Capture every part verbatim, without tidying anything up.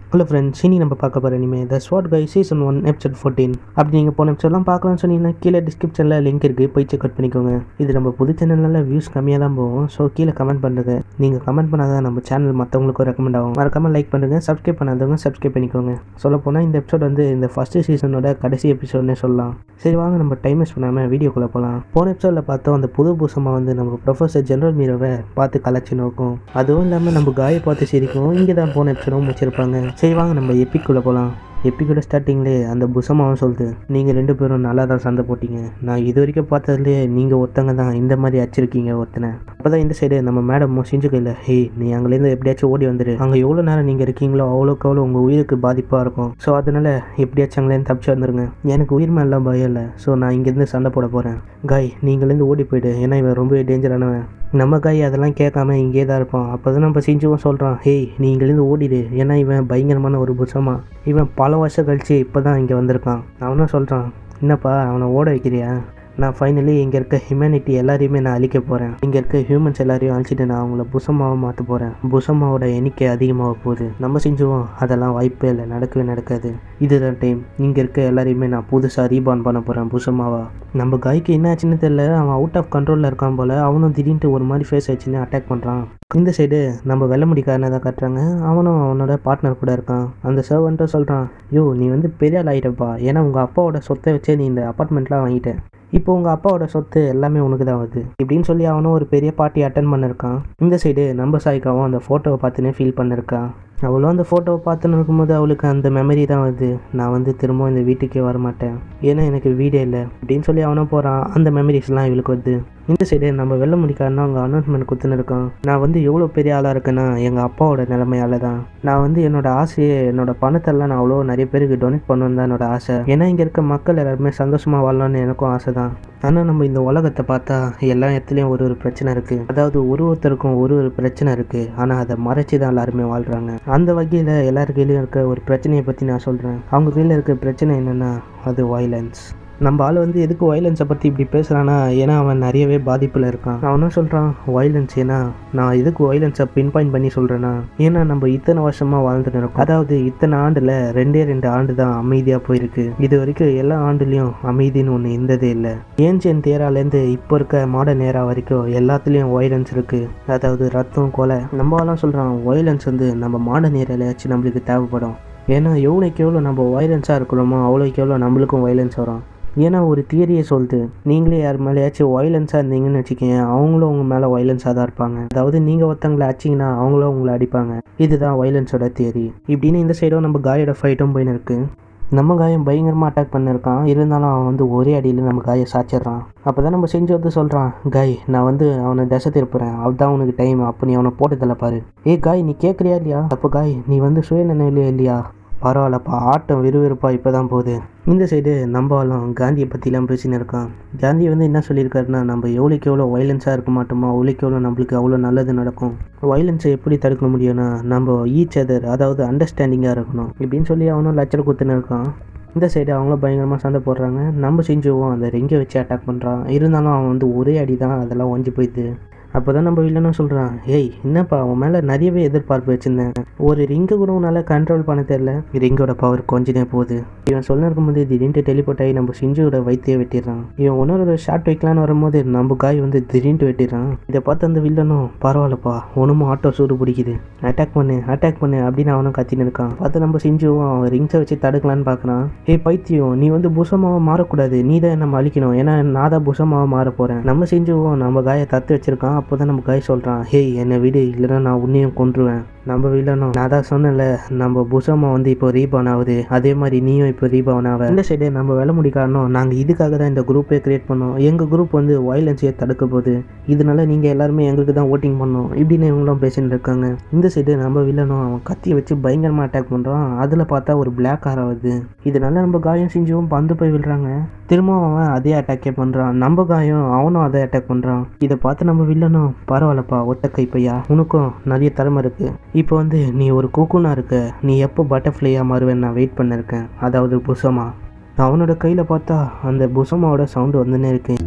Hello friends, இனி நம்ம பார்க்க போகிற இனிமே the swat guy season one episode fourteen. அப்படி நீங்கள் போன எபிசோட்லாம் பார்க்கலாம்னு சொன்னீங்கன்னா கீழே டிஸ்கிரிப்ஷனில் லிங்க் இருக்குது, போய் செக் அவுட் பண்ணிக்கோங்க. இது நம்ம புது சேனல்னால வியூஸ் கம்மியாக தான் போகும். ஸோ கீழே கமெண்ட் பண்ணுறது, நீங்கள் கமெண்ட் பண்ணாதான் நம்ம சேனல் மற்றவங்களுக்கும் ரெக்கமெண்ட் ஆகும். மறக்காமல் லைக் பண்ணுங்கள், சப்ஸ்கிரைப் பண்ணாதவங்க சப்ஸ்கிரைப் பண்ணிக்கோங்க. சொல்ல போனால் இந்த எபிசோட் வந்து இந்த ஃபஸ்ட்டு சீசனோட கடைசி எபிசோட்னே சொல்லலாம். சரி வாங்க நம்ம டைம் வேஸ்ட் பண்ணாமல் வீடியோக்குள்ளே போகலாம். போன எபிசோடில் பார்த்தோம், அந்த புது பூசமாக வந்து நம்ம ப்ரொஃபஸர் ஜெனரல் மீரோவை பார்த்து கலாச்சி நோக்கும். அதுவும் இல்லாமல் நம்ம காயை பார்த்து சிரிக்கும். இங்கே தான் போன எபிசோடும் முடிச்சிருப்பாங்க. சரி வாங்க நம்ம எப்பிக்குள்ளே போகலாம். எப்பிக்கோட ஸ்டார்டிங்லேயே அந்த புசமாவும் சொல்லுது, நீங்கள் ரெண்டு பேரும் நல்லா தான் சண்டை போட்டீங்க. நான் இது வரைக்கும் பார்த்ததுலேயே நீங்கள் ஒருத்தங்க தான் இந்த மாதிரி அடிச்சிருக்கீங்க ஒருத்தனை. அப்போ தான் இந்த சைடு நம்ம மேடம் செஞ்சு கையில், ஹே நீ அங்கேருந்து எப்படியாச்சும் ஓடி வந்துடு. அங்கே எவ்வளோ நேரம் நீங்கள் இருக்கீங்களோ அவ்வளோக்கு அவ்வளோ உங்கள் உயிருக்கு பாதிப்பாக இருக்கும். ஸோ அதனால் எப்படியாச்சும் அங்கேருந்து தப்பிச்சு வந்துருங்க. எனக்கு உயிர் மேலாம் பயம் இல்லை. ஸோ நான் இங்கேருந்து சண்டை போட போகிறேன். காய் நீங்கள்லேருந்து ஓடி போய்டு, ஏன்னா இவன் ரொம்ப டேஞ்சரானவன். நம்ம காய் அதெல்லாம் கேட்காம இங்கே தான் இருப்பான். அப்போ தான் நம்ம செஞ்சுவும் சொல்கிறான், ஹே நீ இங்கேருந்து ஓடிடு, ஏன்னா இவன் பயங்கரமான ஒரு புசமா. இவன் பல வருஷம் கழிச்சு இப்போ தான் இங்கே வந்திருக்கான். அவனும் சொல்கிறான், என்னப்பா அவனை ஓட வைக்கிறியா? நான் ஃபைனலி இங்கே இருக்க ஹியூமனிட்டி எல்லாரையுமே நான் அழிக்க போகிறேன். இங்கே இருக்க ஹியூமன்ஸ் எல்லாரையும் அழிச்சிட்டு நான் அவங்கள புசமாவை மாற்ற போகிறேன். புசமாவோட எண்ணிக்கை அதிகமாக போகுது. நம்ம செஞ்சுவோம் அதெல்லாம் வாய்ப்பே இல்லை, நடக்கவே நடக்காது. இதுதான் டைம். இங்கே இருக்க எல்லாரையுமே நான் புதுசாக ரீபான் பண்ண போகிறேன் புசமாவா. நம்ம காய்க்கு என்ன ஆச்சுன்னு தெரியல, அவன் அவுட் ஆஃப் கண்ட்ரோலில் இருக்கான் போல். அவனும் திடீர்னு ஒரு மாதிரி ஃபேஸ் ஆச்சுன்னு அட்டாக் பண்ணுறான். இந்த சைடு நம்ம வெள்ள முடிக்காரனை தான் காட்டுறாங்க. அவனும் அவனோட பார்ட்னர் கூட இருக்கான். அந்த சர்வன்ட்டும் சொல்கிறான், யோ நீ வந்து பெரிய ஆள் ஆகிட்டப்பா, ஏன்னா உங்கள் அப்பாவோட சொத்தை வச்சே நீ இந்த அப்பார்ட்மெண்ட்லாம் வாங்கிட்டேன். இப்போ உங்கள் அப்பாவோட சொத்து எல்லாமே உனக்கு தான் வருது இப்படின்னு சொல்லி அவனும் ஒரு பெரிய பார்ட்டி அட்டன் பண்ணிருக்கான். இந்த சைடு நம்ம சாய்க்காவும் அந்த ஃபோட்டோவை பார்த்துன்னே ஃபீல் பண்ணிருக்கான். அவளும் அந்த ஃபோட்டோவை பார்த்துன்னு இருக்கும்போது அவளுக்கு அந்த மெமரி தான் வருது. நான் வந்து திரும்ப இந்த வீட்டுக்கே வரமாட்டேன், ஏன்னா எனக்கு வீடே இல்லை அப்படின்னு சொல்லி அவனும் போகிறான். அந்த மெமரிஸ்லாம் இவளுக்கு வருது. இந்த சைடு நம்ம வெள்ள முடிக்காருன்னா அவங்க அனௌன்ஸ்மெண்ட் கொடுத்துன்னு இருக்கான். நான் வந்து எவ்வளோ பெரிய ஆளாக இருக்கேன்னா எங்கள் அப்பாவோட நிலைமையால தான். நான் வந்து என்னோட ஆசையை, என்னோட பணத்தெல்லாம் நான் அவ்வளோ நிறைய பேருக்கு டொனேட் பண்ணணுன்னு தான் என்னோட ஆசை. ஏன்னா இங்கே இருக்க மக்கள் எல்லாருமே சந்தோஷமாக வாழலாம்னு எனக்கும் ஆசை தான். ஆனால் நம்ம இந்த உலகத்தை பார்த்தா எல்லா இடத்துலையும் ஒரு ஒரு பிரச்சனை இருக்குது. அதாவது ஒரு ஒருத்தருக்கும் ஒரு ஒரு பிரச்சனை இருக்குது. ஆனால் அதை மறைச்சி தான் எல்லாருமே வாழ்கிறாங்க. அந்த வகையில் எல்லாரு கையிலையும் இருக்க ஒரு பிரச்சனையை பற்றி நான் சொல்கிறேன். அவங்க கையில் இருக்க பிரச்சனை என்னென்னா அது வயலன்ஸ். நம்ம ஆள் வந்து எதுக்கு வயலன்ஸை பற்றி இப்படி பேசுகிறான்னா, ஏன்னா அவன் நிறையவே பாதிப்பில் இருக்கான். அவனும் சொல்கிறான் வயலன்ஸ். ஏன்னா நான் எதுக்கு வயலன்ஸை பின் பாயிண்ட் பண்ணி சொல்கிறேன்னா, ஏன்னா நம்ம இத்தனை வருஷமாக வாழ்ந்துட்டு இருக்கோம். அதாவது இத்தனை ஆண்டில் ரெண்டே ரெண்டு ஆண்டு தான் அமைதியாக போயிருக்கு. இது வரைக்கும் எல்லா ஆண்டுலேயும் அமைதின்னு ஒன்று இருந்ததே இல்லை. ஏன்சியன் ஏராலேருந்து இப்போ இருக்க மாடர்ன் ஏரா வரைக்கும் எல்லாத்துலேயும் வயலன்ஸ் இருக்குது. அதாவது ரத்தம், கொலை. நம்ம ஆளும் சொல்கிறான் வயலன்ஸ் வந்து நம்ம மாடர்ன் ஏரியாலையாச்சும் நம்மளுக்கு தேவைப்படும். ஏன்னா எவ்வளோக்கு எவ்வளோ நம்ம வயலன்ஸாக இருக்கிறோமோ அவ்வளோக்கு எவ்வளோ நம்மளுக்கும் வயலன்ஸ் வரும். ஏன்னா ஒரு தியரியை சொல்லுது, நீங்களே யார் மேலேயாச்சும் வயலன்ஸாக இருந்தீங்கன்னு வச்சுக்கோங்க, அவங்களும் உங்கள் மேலே வயலன்ஸாக தான் இருப்பாங்க. அதாவது நீங்கள் ஒருத்தங்களை அடிச்சிங்கன்னா அவங்களும் உங்களை அடிப்பாங்க. இதுதான் வயலன்ஸோட தியரி. இப்படின்னு இந்த சைடும் நம்ம காயோட ஃபைட்டும் போயின்னு இருக்கு. நம்ம காயம் பயங்கரமாக அட்டாக் பண்ணியிருக்கான். இருந்தாலும் அவன் வந்து ஒரே அடியில் நம்ம காயை சாச்சிட்றான். அப்போ தான் நம்ம செஞ்சு வந்து சொல்கிறான், காய் நான் வந்து அவனை தசை திருப்புறேன், அதுதான் உனக்கு டைம். அப்போ நீ அவனை போட்டதில்ல பாரு. ஏ காய் நீ கேட்குறியா இல்லையா? அப்போ காய் நீ வந்து சுய நினைவிலே இல்லையா? பரவாயில்லப்பா, ஆட்டம் விறுவிறுப்பா இப்போ தான் போகுது. இந்த சைடு நம்மளும் காந்தியை பற்றிலாம் பேசின்னு இருக்கான். காந்தி வந்து என்ன சொல்லியிருக்காருன்னா, நம்ம எவ்வளோக்கு எவ்வளோ வயலன்ஸாக இருக்க மாட்டோமோ அவ்வளோக்கு எவ்வளோ நம்மளுக்கு அவ்வளோ நல்லது நடக்கும். வயலன்ஸை எப்படி தடுக்க முடியும்னா நம்ம ஈச் அதர், அதாவது அண்டர்ஸ்டாண்டிங்காக இருக்கணும் இப்படின்னு சொல்லி அவனும் லட்சம் கொடுத்துன்னு இருக்கான். இந்த சைடு அவங்களும் பயங்கரமாக சண்டை போடுறாங்க. நம்ம செஞ்சுவோம் அந்த ரெங்கை வச்சு அட்டாக் பண்ணுறான். இருந்தாலும் அவன் வந்து ஒரே அடி தான் அதெல்லாம் ஒஞ்சி போயிடுது. அப்போ தான் நம்ம வில்லனும் சொல்கிறான், ஏய் என்னப்பா அவன் மேலே நிறையவே எதிர்பார்ப்பு வச்சுருந்தேன், ஒரு ரிங்கை கூட உன்னால் கண்ட்ரோல் பண்ண தெரியல. ரிங்கோட பவர் கொஞ்சனே போகுது. இவன் சொல்ல இருக்கும்போது திடீர்னு டெலிபோர்ட் ஆகி நம்ம சிஞ்சுவோட வைத்தியை வெட்டிடுறான். இவன் ஒன்னொரு ஷார்ட் வைக்கலான்னு வரும்போது நம்ம காய் வந்து திடீர்னு வெட்டிடுறான். இதை பார்த்து அந்த வில்லனும், பரவாயில்லப்பா ஒன்றும் ஆட்டோ சூடு பிடிக்குது, அட்டாக் பண்ணு அட்டாக் பண்ணு அப்படின்னு அவனும் கத்தின்னு இருக்கான். பார்த்து நம்ம சிஞ்சுவும் அவன் ரிங்ஸை வச்சு தடுக்கலான்னு பார்க்குறான். ஏய் பைத்தியம், நீ வந்து புசமாவை மாறக்கூடாது, நீ தான் நம்ம அழிக்கணும், ஏன்னா நான் தான் புசமாவை மாற போகிறேன். நம்ம சிஞ்சுவும் நம்ம காயை தத்து வச்சிருக்கான். அப்போ தான் நம்ம காய் சொல்கிறான், ஹேய் என்னை விடு, இல்லைன்னா நான் உன்னையும் கொன்றுவேன். நம்ம வில்லனும், நான் தான் சொன்னேன்ல நம்ம புசமா வந்து இப்போ ரீபான் ஆகுது, அதே மாதிரி நீயும் இப்போ ரீபான் ஆக. இந்த சைடு நம்ம வேலை முடிக்காரணும், நாங்கள் இதுக்காக தான் இந்த குரூப்பே கிரியேட் பண்ணோம். எங்கள் குரூப் வந்து வயலன்ஸையே தடுக்க போகுது, இதனால நீங்கள் எல்லாருமே எங்களுக்கு தான் ஓட்டிங் பண்ணோம் இப்படின்னு இவங்களும் பேசிட்டு இருக்காங்க. இந்த சைடு நம்ம வில்லனும் அவன் கத்தியை வச்சு பயங்கரமாக அட்டாக் பண்ணுறான். அதில் பார்த்தா ஒரு பிளாக் ஆர் ஆகுது. இதனால நம்ம காயம் செஞ்சும் பந்து போய் விழுறாங்க. திரும்பவும் அவன் அதே அட்டாக்கே பண்ணுறான். நம்ம காயம் அவனும் அதே அட்டாக் பண்ணுறான். இதை பார்த்து நம்ம வில்லனும், பரவாயில்லப்பா ஒத்த கைப்பையா, உனக்கும் நிறைய திறமை இருக்குது. இப்போ வந்து நீ ஒரு கூக்குனா இருக்க, நீ எப்போ பட்டர்ஃப்ளையாக மாறுவேன்னு நான் வெயிட் பண்ணிருக்கேன், அதாவது புசமா. அவனோட கையில் பார்த்தா அந்த புசமாவோட சவுண்டு வந்துன்னே இருக்கு.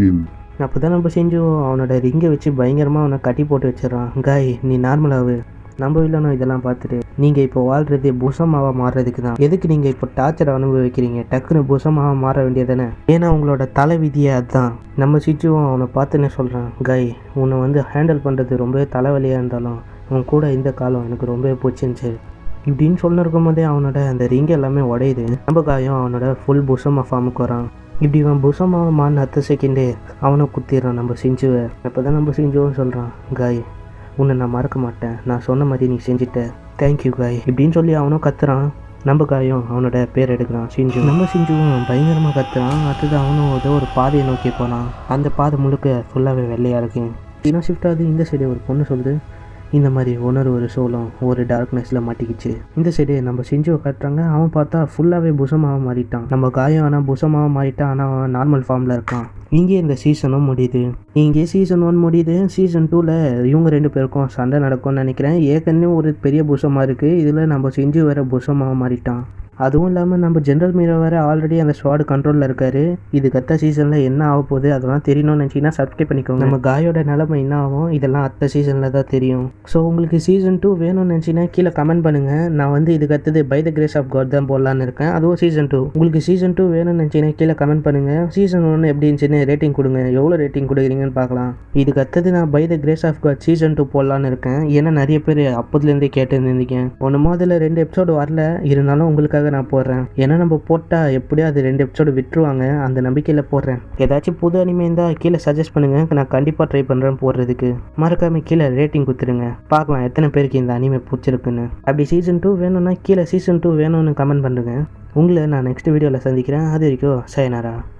அப்போ தான் நம்ம செஞ்சு அவனோட ரிங்கை வச்சு பயங்கரமாக அவனை கட்டி போட்டு வச்சிடறான். காய் நீ நார்மலாகு, நம்ம வில்லனும் இதெல்லாம் பார்த்துட்டு நீங்கள் இப்போ வாழ்றது புசமாவா மாறுறதுக்கு தான், எதுக்கு நீங்கள் இப்போ டார்ச்சர் அனுபவிக்கிறீங்க, டக்குன்னு புசமாவா மாற வேண்டியதானே, ஏன்னா உங்களோட தலை விதியே அதுதான். நம்ம சிச்சுவும் அவனை பார்த்துன்னு சொல்கிறான், காய் உன்னை வந்து ஹேண்டில் பண்ணுறது ரொம்பவே தலைவலியாக இருந்தாலும் உன் கூட இந்த காலம் எனக்கு ரொம்பவே பிடிச்சிருந்துச்சு இப்படின்னு சொல்லிட்டு இருக்கும் போதே அவனோட அந்த ரிங் எல்லாமே உடையுது. நம்ம காயம் அவனோட ஃபுல் புசமா ஃபார்முக்கு வரான். இப்படி அவன் புசமாக மாறின அடுத்த செகண்டே அவனை குத்திடுறான் நம்ம சிஞ்சுவை. அப்போ தான் நம்ம சிஞ்சுவும் சொல்கிறான், காய் உன்னை நான் மறக்க மாட்டேன், நான் சொன்ன மாதிரி நீ செஞ்சுட்ட, தேங்க்யூ காய் இப்படின்னு சொல்லி அவனும் கத்துறான். நம்ம காயம் அவனோட பேர் எடுக்கிறான் சிஞ்சு. நம்ம சிஞ்சுவும் பயங்கரமாக கத்துறான். அடுத்தது அவனும் ஏதோ ஒரு பாதையை நோக்கி போனான். அந்த பாதை முழுக்க ஃபுல்லாகவே வெள்ளையாக இருக்கு. இன்னும் ஷிஃப்ட் ஆகுது. இந்த சைடு ஒரு பொண்ணு சொல்லுது, இந்த மாதிரி ஒன்னொரு ஒரு சோளம் ஒரு டார்க்னஸில் மாட்டிக்கிச்சு. இந்த சைடு நம்ம சிஞ்சுவை காட்டுறாங்க. அவன் பார்த்தா ஃபுல்லாகவே புசமாக மாறிட்டான். நம்ம காயம் ஆனால் புசமாக மாறிட்டான். ஆனால் அவன் நார்மல் ஃபார்மில் இருக்கான். இங்கே இந்த சீசனும் முடியுது. இங்கே சீசன் ஒன் முடியுது. சீசன் டூவில் இவங்க ரெண்டு பேருக்கும் சண்டை நடக்கும்னு நினைக்கிறேன். ஏற்கனவே ஒரு பெரிய புசமாக இருக்குது. இதில் நம்ம சிஞ்சு வேறு புசமாக மாறிட்டான். அதுவும் இல்லாமல் நம்ம ஜென்ரல் மீரோ வேறு ஆல்ரெடி அந்த ஸ்வாட் கண்ட்ரோலில் இருக்காரு. இது அடுத்த சீசனில் என்ன ஆக போகுது அதெல்லாம் தெரியணும்னு நினச்சிங்கன்னா சப்ஸ்கிரைப் பண்ணிக்கோங்க. நம்ம காயோட நிலைமை என்ன ஆகும் இதெல்லாம் அடுத்த சீசனில் தான் தெரியும். ஸோ உங்களுக்கு சீசன் டூ வேணும்னு நினச்சிங்கன்னா கீழே கமெண்ட் பண்ணுங்கள். நான் வந்து இதுக்கு அடுத்தது by the grace of God தான் போடலான்னு இருக்கேன். அதுவும் சீசன் டூ. உங்களுக்கு சீசன் டூ வேணும்னு நினச்சிங்கன்னா கீழே கமெண்ட் பண்ணுங்கள். சீசன் ஒன்று எப்படி இருந்துச்சுன்னு ரேட்டிங் கொடுங்க. எவ்வளோ ரேட்டிங் கொடுக்குறீங்கன்னு பார்க்கலாம். இதுக்கு அடுத்தது நான் by the grace of God season two போடலான்னு இருக்கேன். ஏன்னா நிறைய பேர் அப்போதுலேருந்தே கேட்டு இருந்திருக்கேன். ஒன்று மாதில் ரெண்டு எபிசோடு வரல, இருந்தாலும் உங்களுக்காக நான் போடுறேன். ஏன்னா நம்ம போட்டால் எப்படியோ அது ரெண்டு எபிசோடு விட்டுருவாங்க, அந்த நம்பிக்கையில் போடுறேன். ஏதாச்சும் புது அனிமே இருந்தால் கீழே சஜஸ்ட் பண்ணுங்கள். நான் கண்டிப்பாக ட்ரை பண்ணுறேன் போடுறதுக்கு. மறக்காம கீழே ரேட்டிங் கொடுத்துருங்க. பார்க்கலாம் எத்தனை பேருக்கு இந்த அனிமே பிடிச்சிருக்குன்னு. அப்படி சீசன் டூ வேணும்னா கீழே சீசன் டூ வேணும்னு கமெண்ட் பண்ணுங்க. உங்களை நான் நெக்ஸ்ட் வீடியோவில் சந்திக்கிறேன். அது வரைக்கும் சயனாரா.